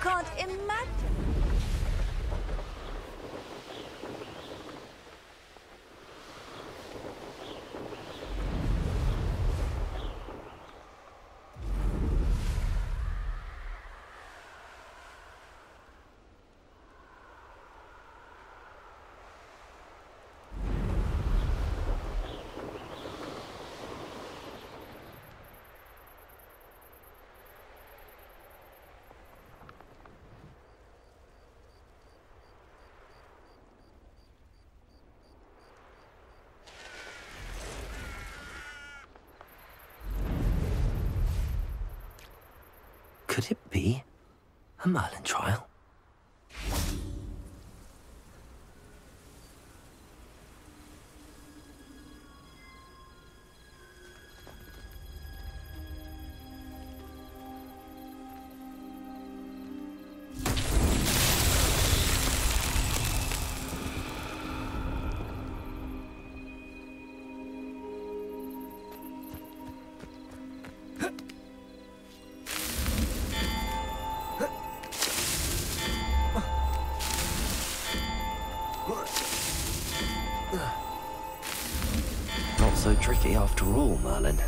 can't imagine. Could it be a Merlin trial? Not so tricky after all, Merlin.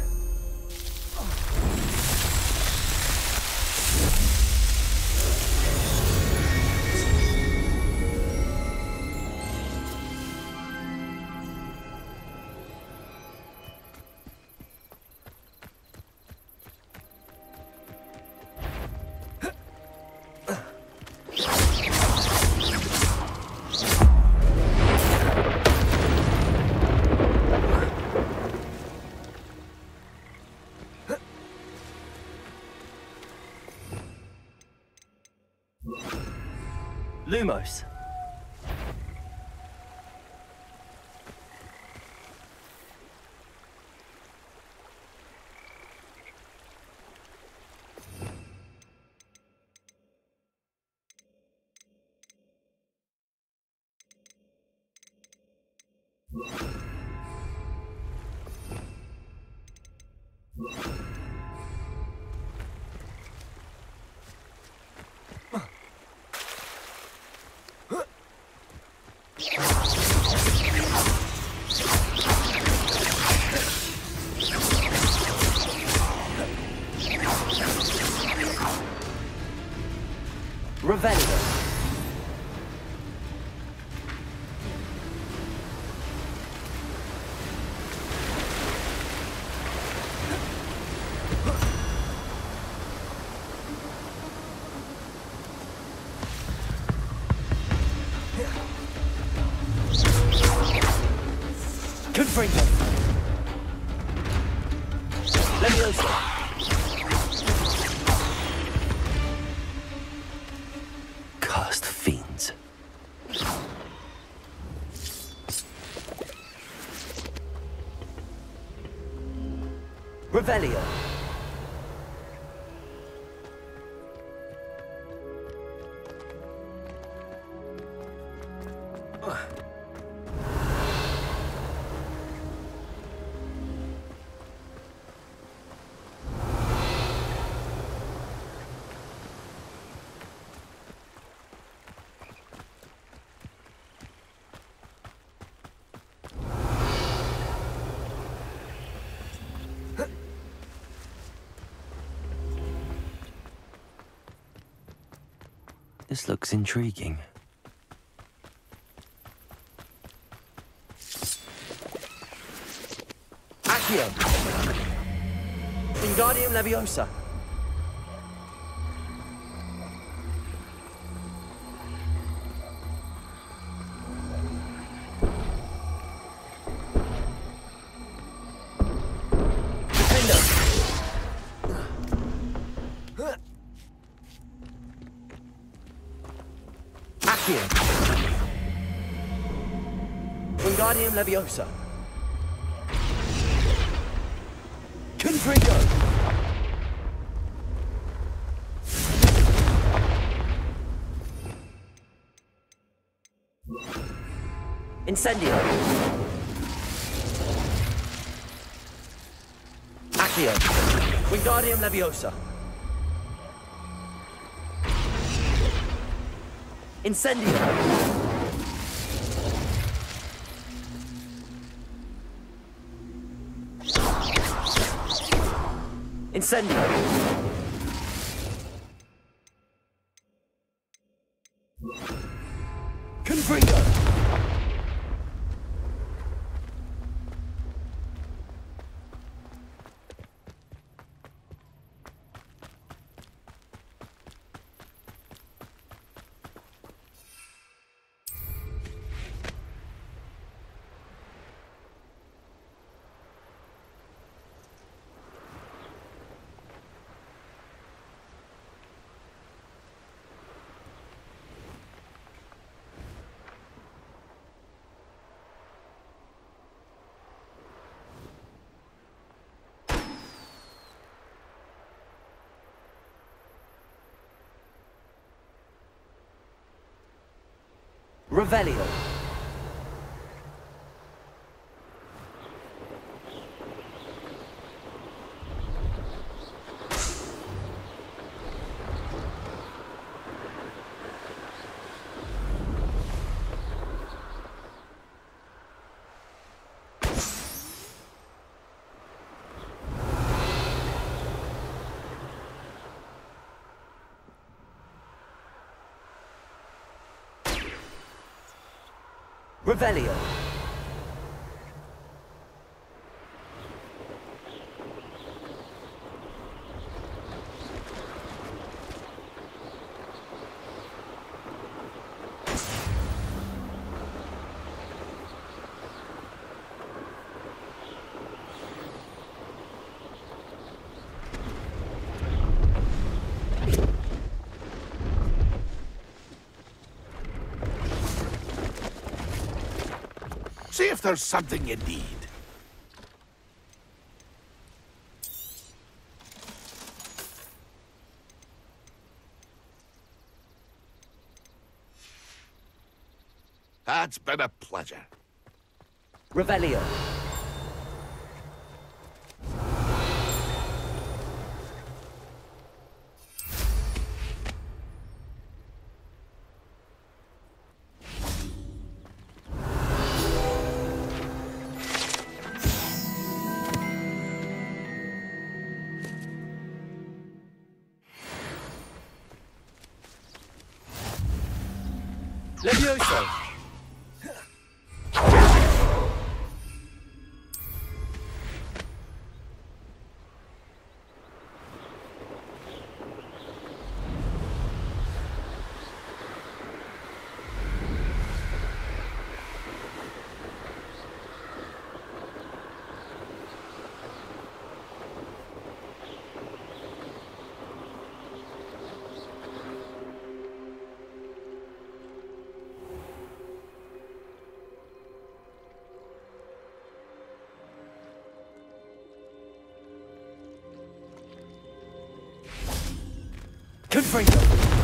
Lumos. Revelio. Confringo. Leviosa. Cursed fiends. Revelio. This looks intriguing. Accio! Wingardium Leviosa! Wingardium Leviosa. Confringo. Incendio. Accio. Wingardium Leviosa. Incendio! Incendio! Confringo! Revelio. Revelio. See if there's something you need. That's been a pleasure. Revelio. Levioso. Confringo.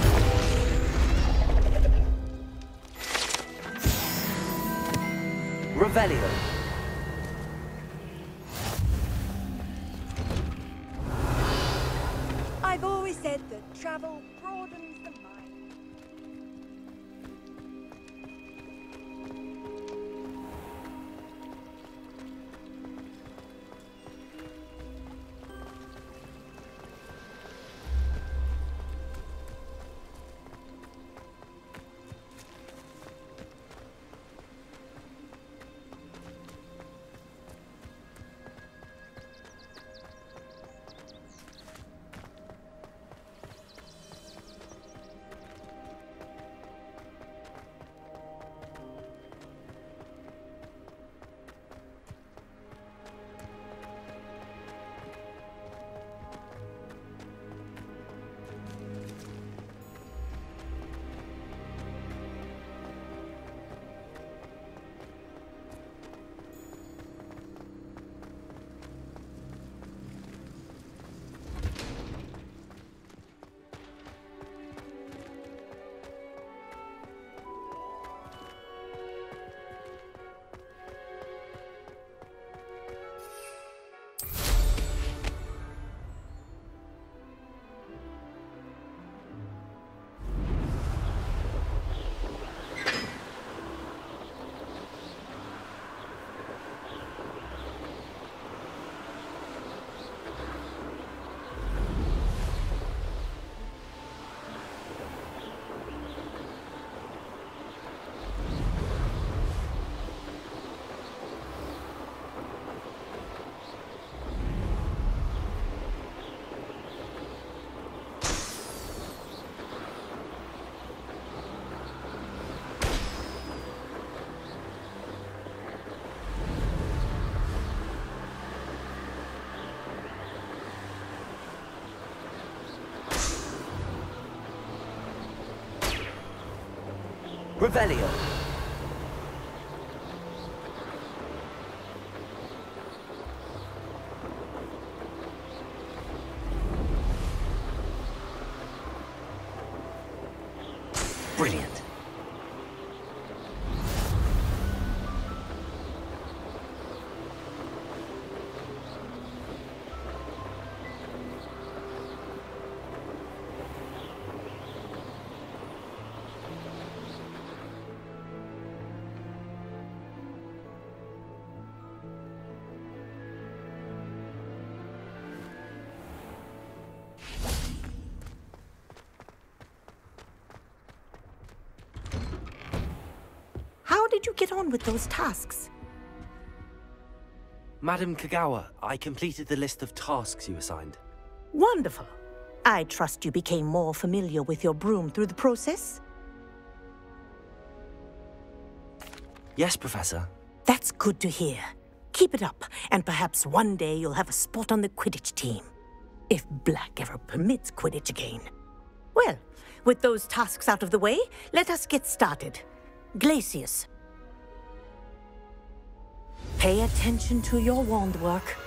Revelio. I've always said that travel broadens the mind. Revelio. Brilliant. How did you get on with those tasks? Madam Kagawa, I completed the list of tasks you assigned. Wonderful. I trust you became more familiar with your broom through the process? Yes, Professor. That's good to hear. Keep it up, and perhaps one day you'll have a spot on the Quidditch team. If Black ever permits Quidditch again. Well, with those tasks out of the way, let us get started. Glacius. Pay attention to your wand work.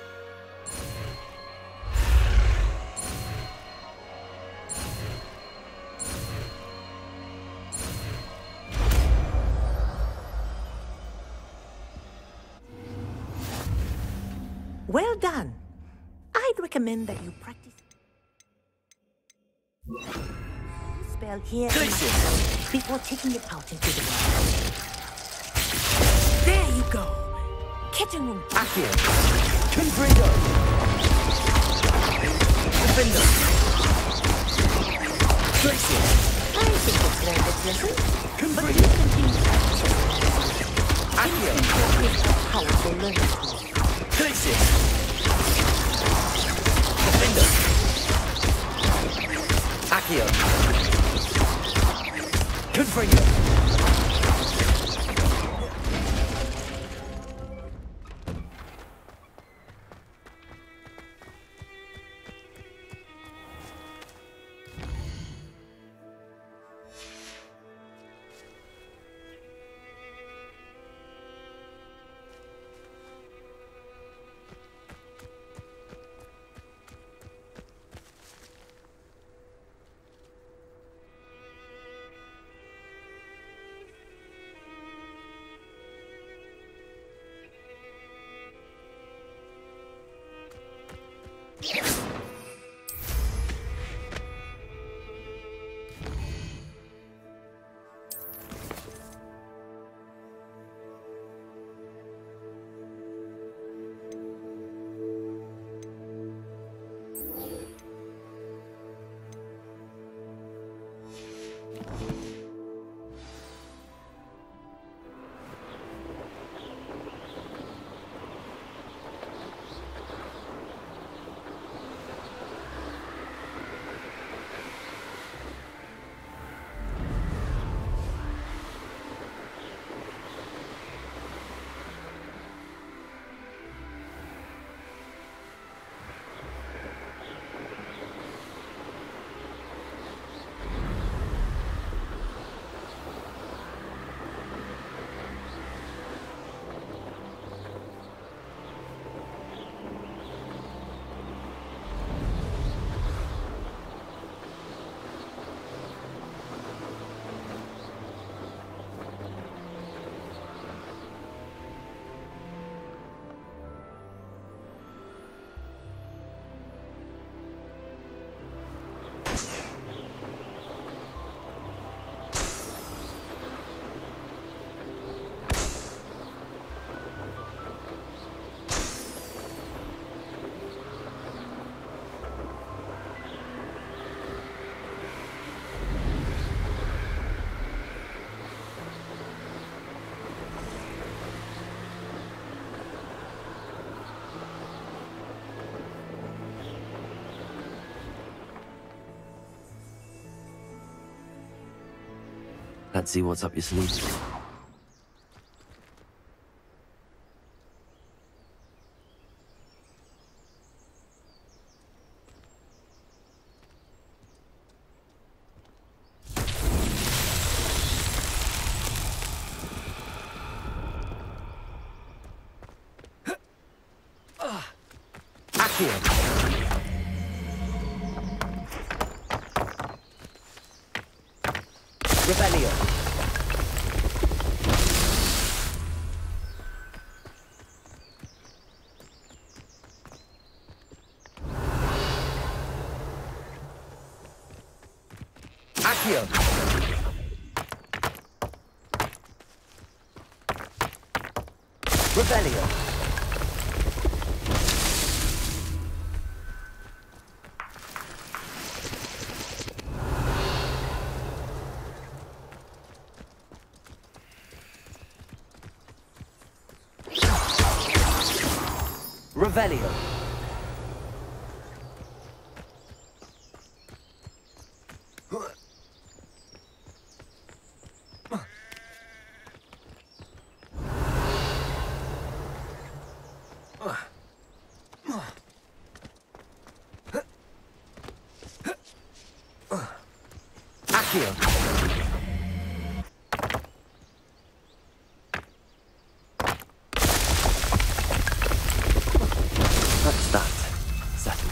Well done. I'd recommend that you practice. Spell here before taking it out into the world. There you go. Kitchen room. Accio. Confringo. Defender. Glacier. I think it's learned its lesson. But Confringo. you continue practicing. Accio. Instinct is a powerful learning tool. Glacier. Defender. Accio. Confringo. Let's see what's up your sleeve. Accio. Revelio. Accio. Revelio. Revelio. Accio. That's that. Settled.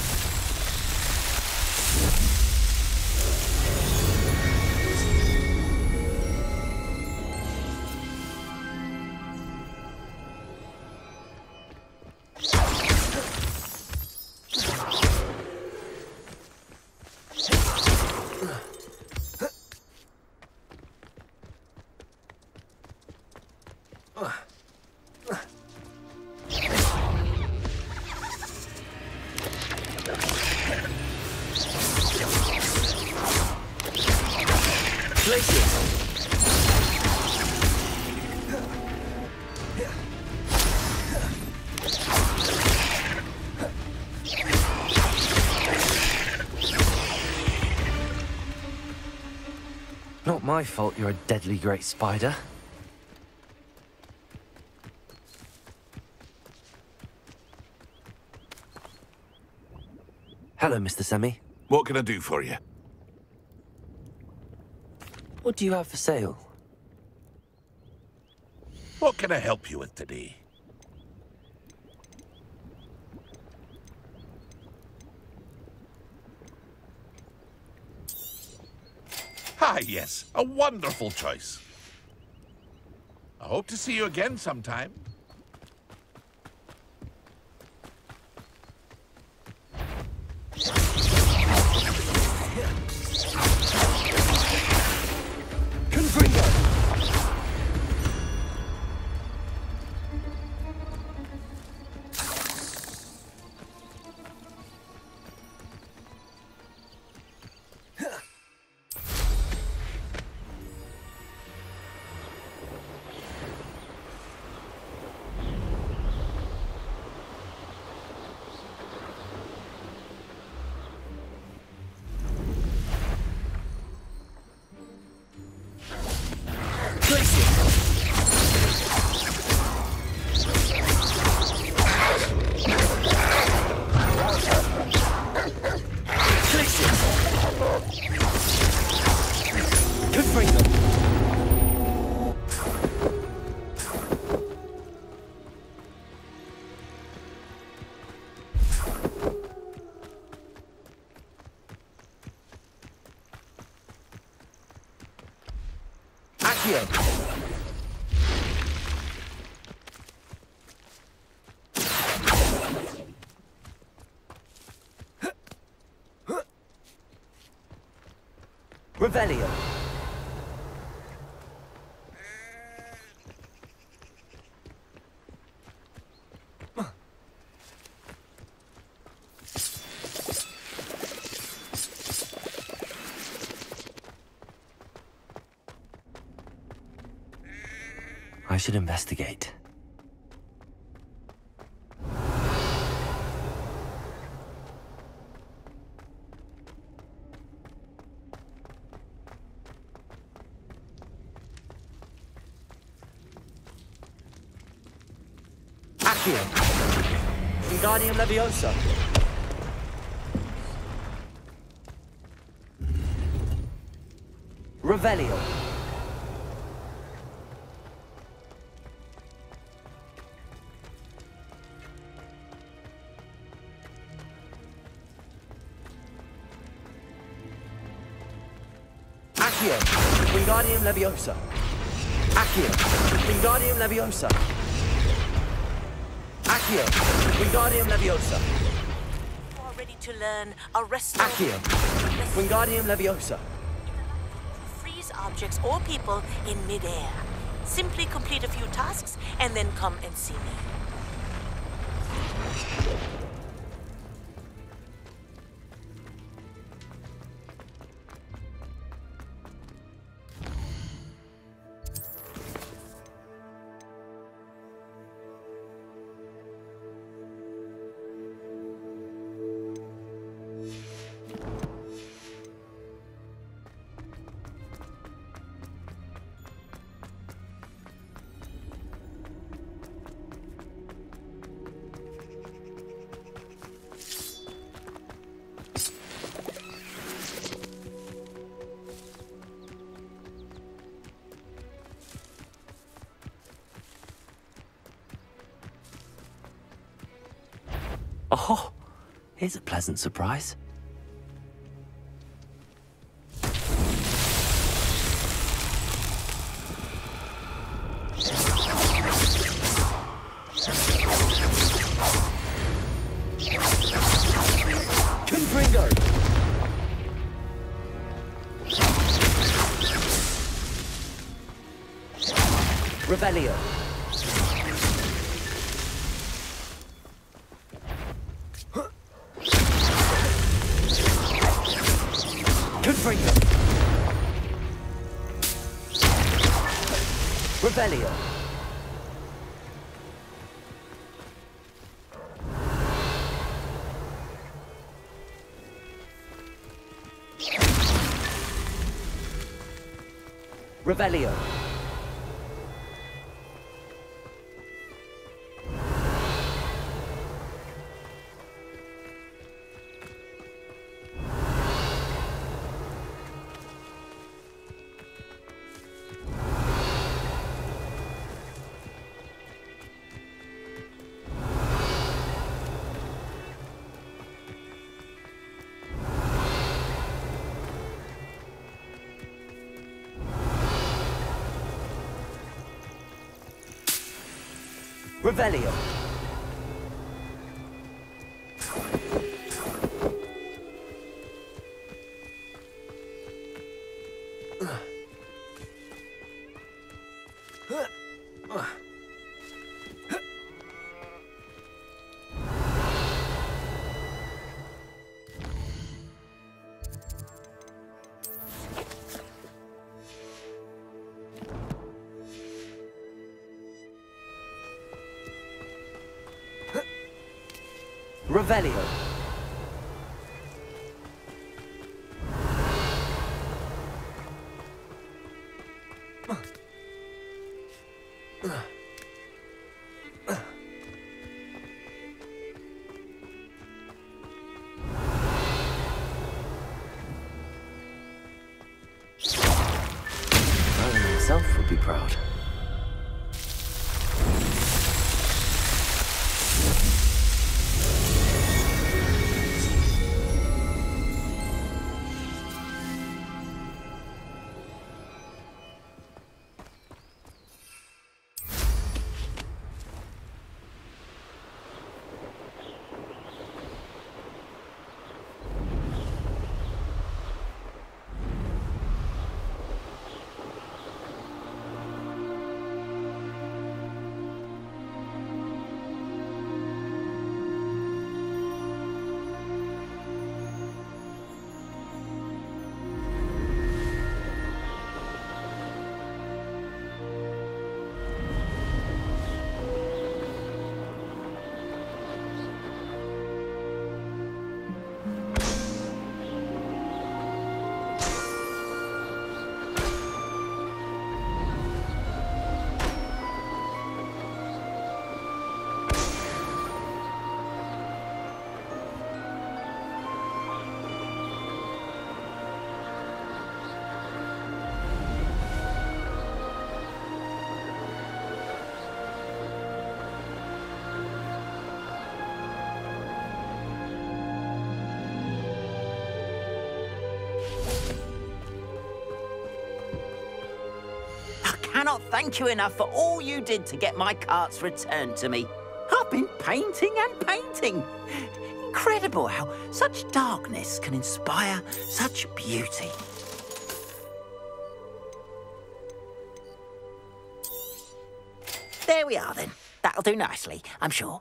Not my fault you're a deadly great spider. Hello, Mr. Semi. What can I do for you? What do you have for sale? What can I help you with today? Ah, yes, a wonderful choice. I hope to see you again sometime. Confringo! Revelio. I should investigate. Accio. Wingardium Leviosa. Revelio. Accio. Wingardium Leviosa. Accio. Wingardium Leviosa. Accio. Wingardium Leviosa. You are ready to learn Arresto. Accio. Wingardium Leviosa. Freeze objects or people in midair. Simply complete a few tasks and then come and see me. Oh, here's a pleasant surprise. Confringo. Revelio. Confringo. Revelio. Revelio. Revelio. Revelio. Merlin himself would be proud. cannot thank you enough for all you did to get my carts returned to me. I've been painting and painting. Incredible how such darkness can inspire such beauty. There we are then. That'll do nicely, I'm sure.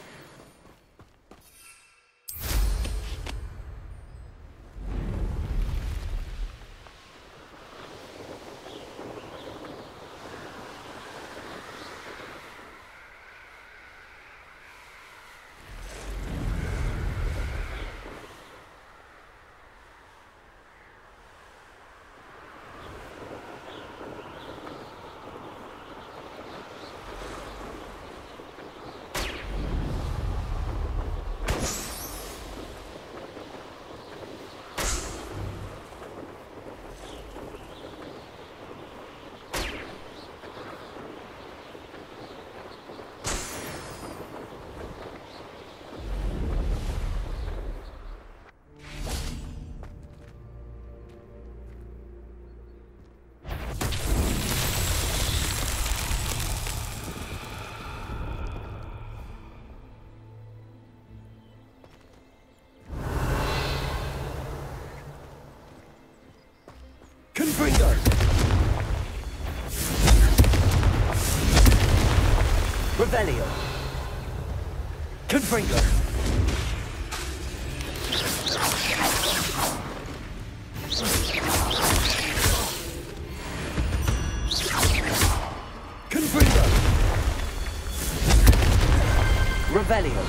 Confringo! Revelio! Confringo! Confringo! Revelio!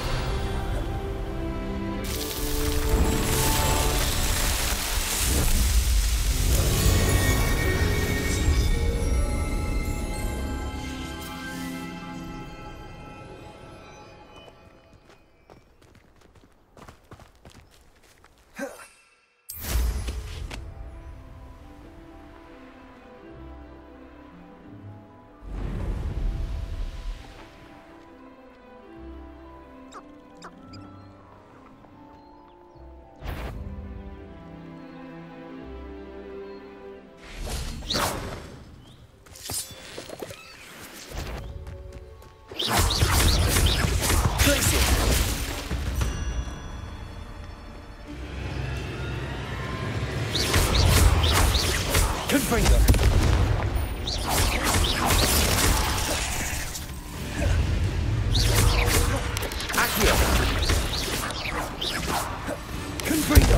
Confringo! Accio! Confringo!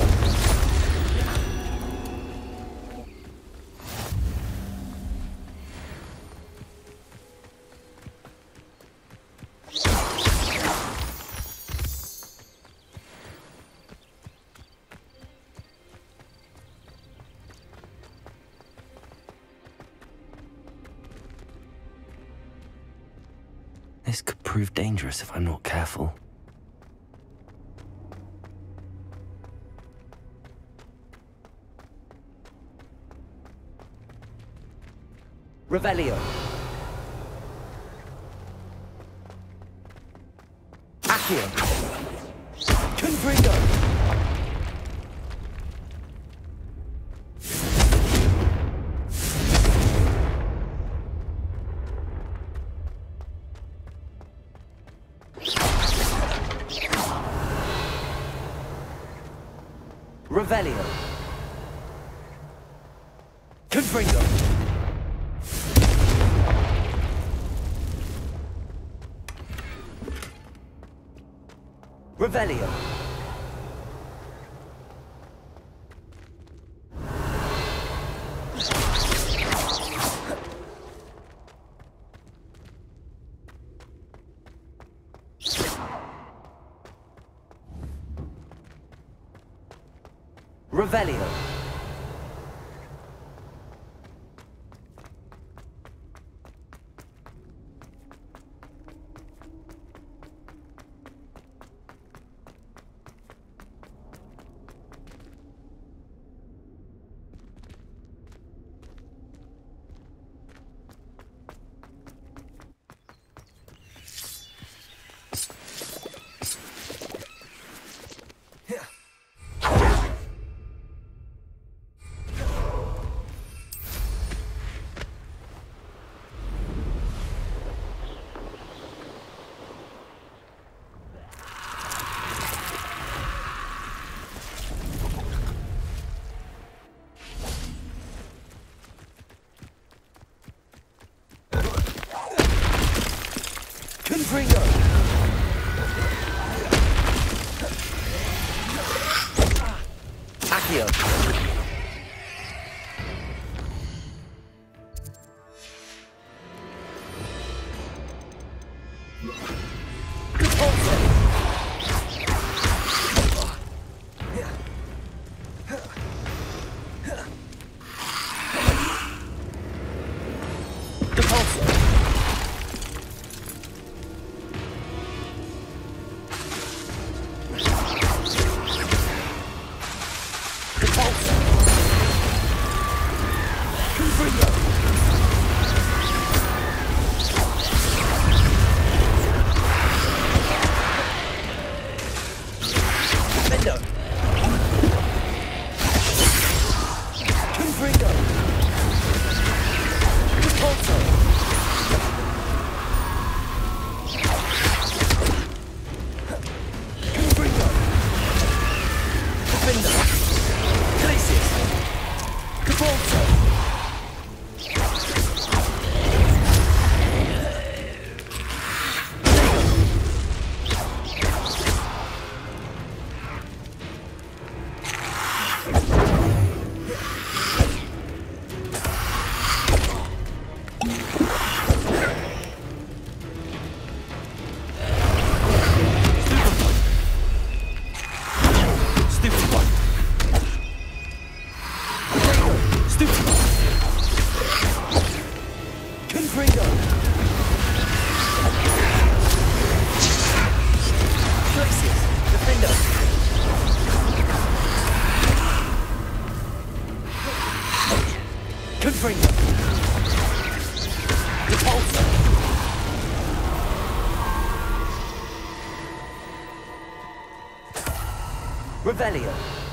This could prove dangerous if I'm not careful. Revelio! Accio! Confringo! Revelio! Confringo! Revelio! Revelio! Accio. Revelio.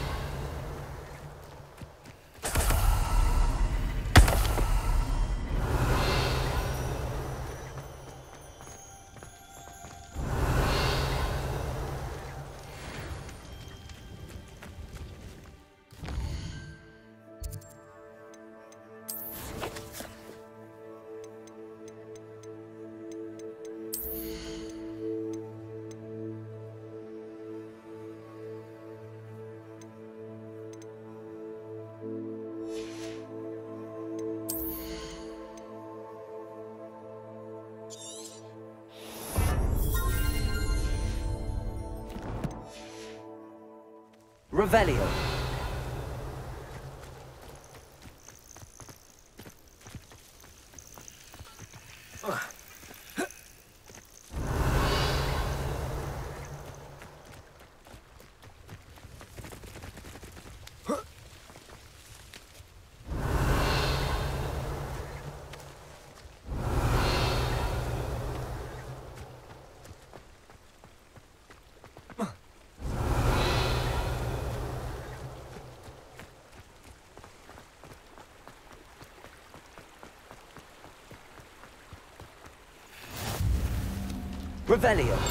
Revelio. Revelio.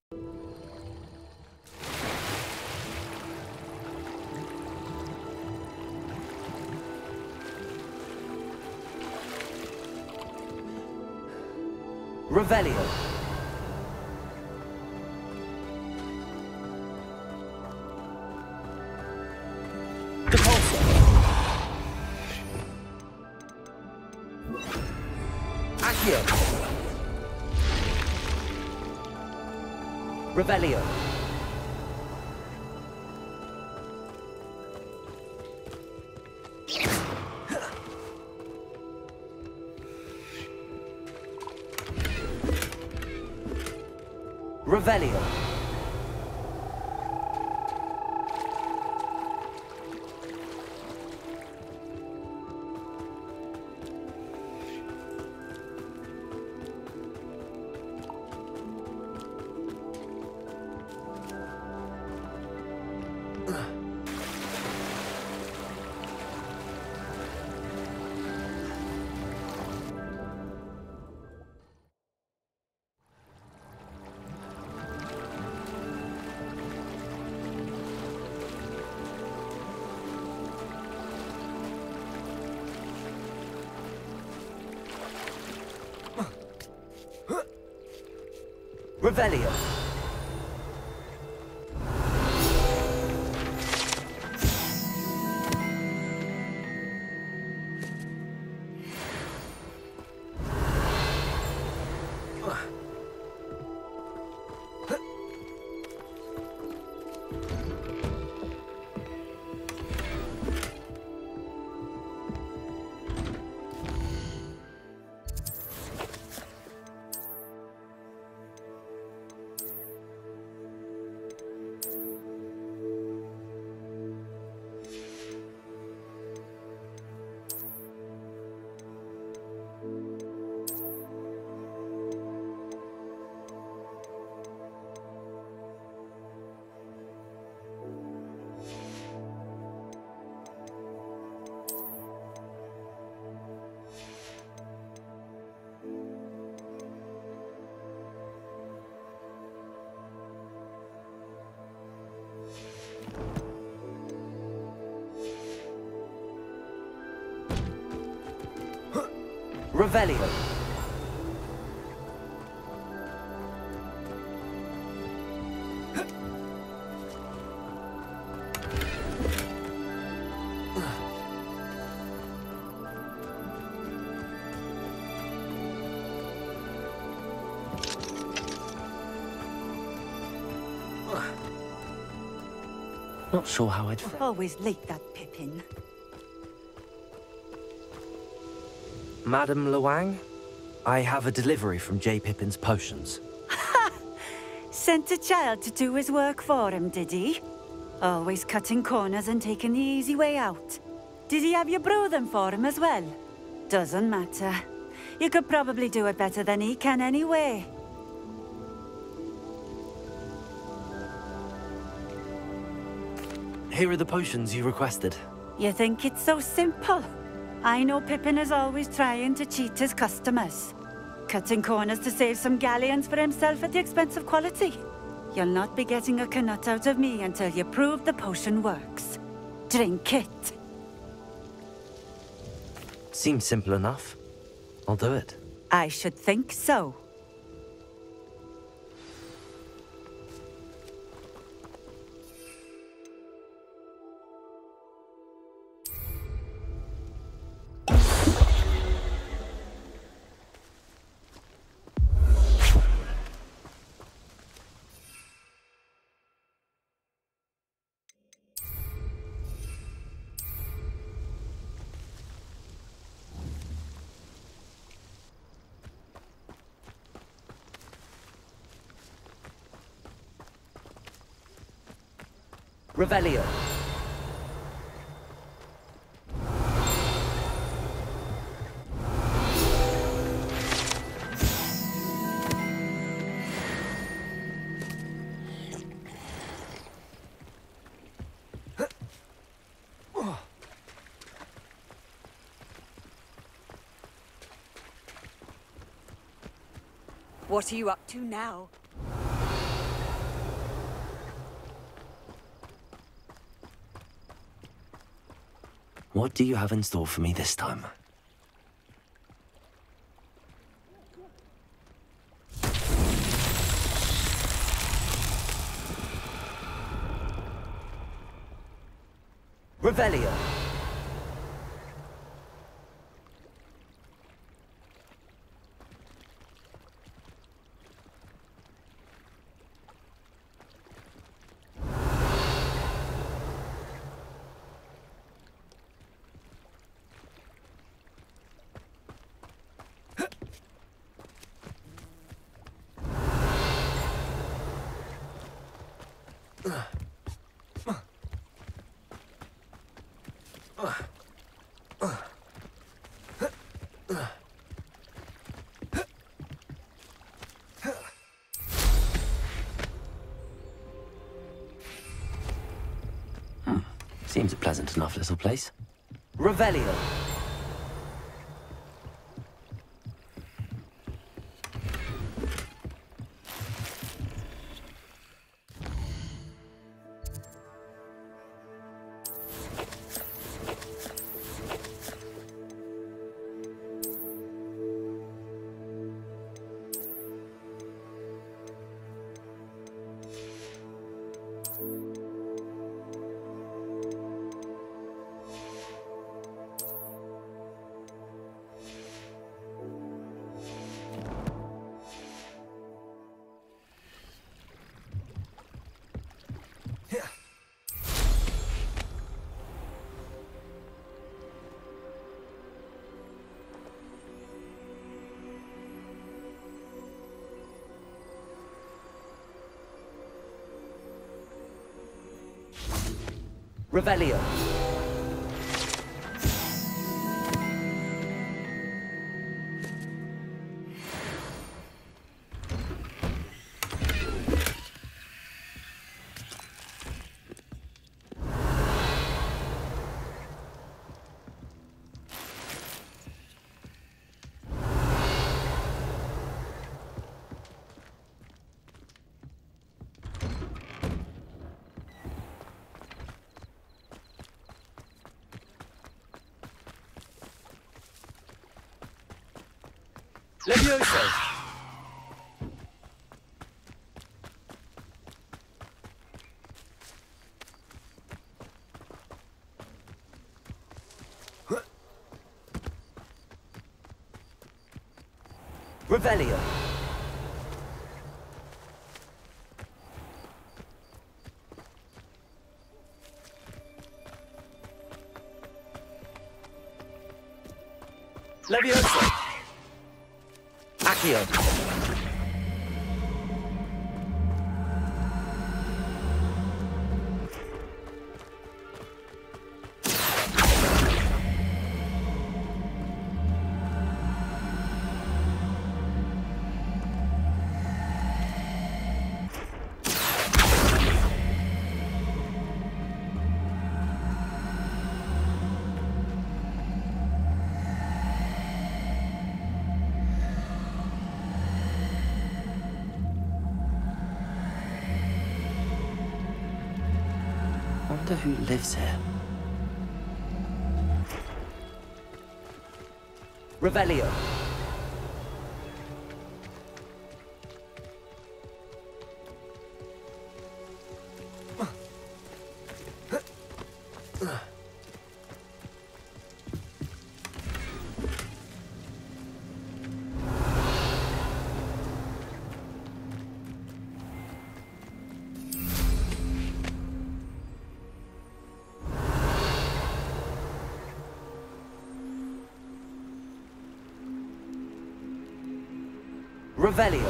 Revelio. Depulso. Accio. Revelio. Revelio. Revelio. Revelio. Not sure how I'd... Always late, that Pippin. Madame Luang, I have a delivery from J. Pippin's potions. Sent a child to do his work for him, did he? Always cutting corners and taking the easy way out. Did he have you brew them for him as well? Doesn't matter. You could probably do it better than he can anyway. Here are the potions you requested. You think it's so simple? I know Pippin is always trying to cheat his customers. Cutting corners to save some galleons for himself at the expense of quality. You'll not be getting a Knut out of me until you prove the potion works. Drink it. Seems simple enough. I'll do it. I should think so. Revelio. What are you up to now? What do you have in store for me this time? Revelio. Seems a pleasant enough little place. Revelio. Revelio. Levioso! Revelio. Levioso! Accio. Wonder who lives here. Revelio. Revelio.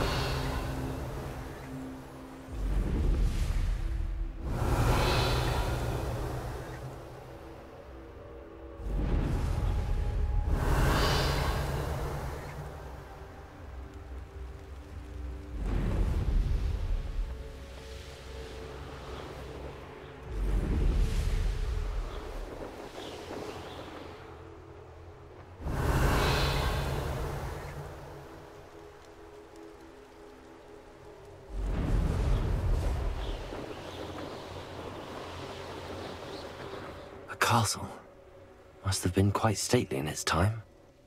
Castle. Must have been quite stately in its time.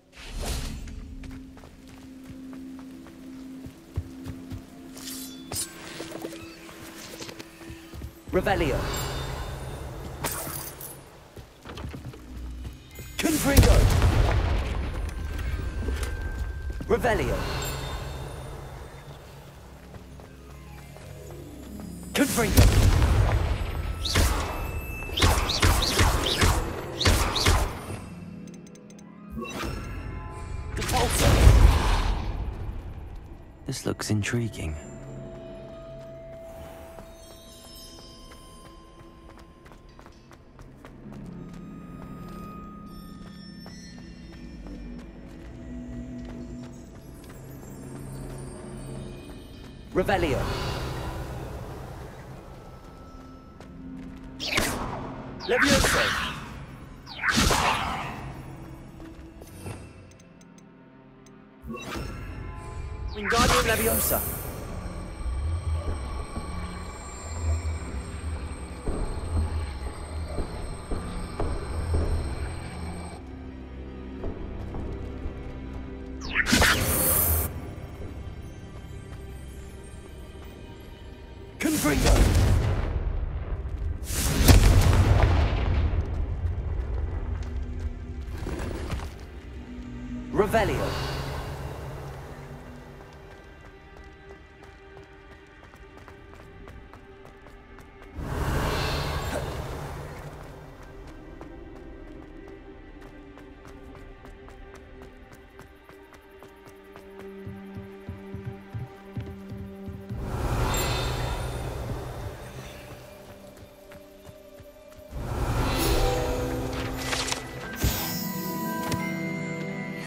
Revelio. Confringo. Revelio. Confringo. This looks intriguing. Revelio. Levioso. Wingardium Leviosa. Confringo. Revelio.